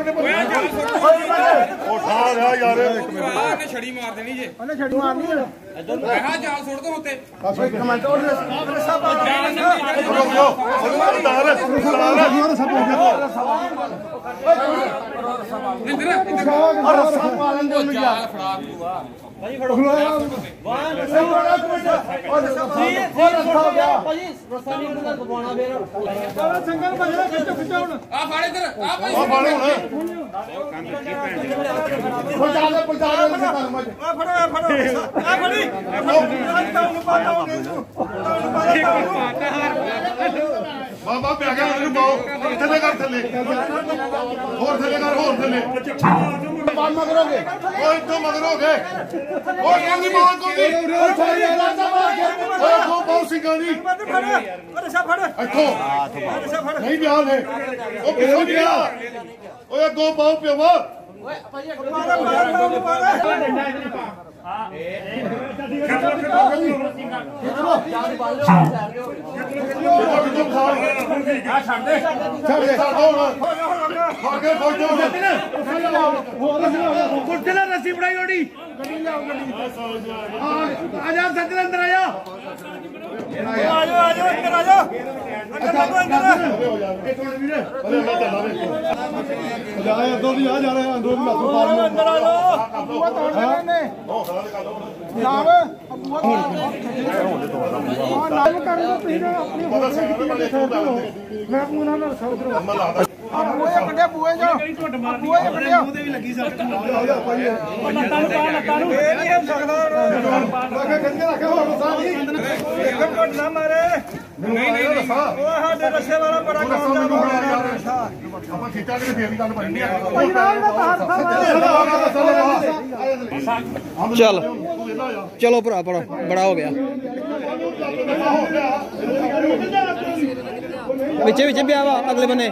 यार छड़ी मार देनी जे छड़ी मारनी जाल सुट दो उत्ते बाबा प्यागा पाओ थले कर थले होर थले कर होर थले मगर हो गए ओए तो मगर हो गए ओए कौन दी बात कौन दी ओए दो बहुत सिंगानी अरे सब फड़ अच्छो नहीं ध्यान है ओ पिछो गया ओए दो बहुत प्योवा ओए रस्सी बनाई ओड़ी आजा सज्जन अंदर आजा अंदर आजा दो भी आ जा रहे हैं दो अंदर आ जाओ चल चलो भरा पड़ो बड़ा हो गया विचे विचे ब्याह वा अगले बने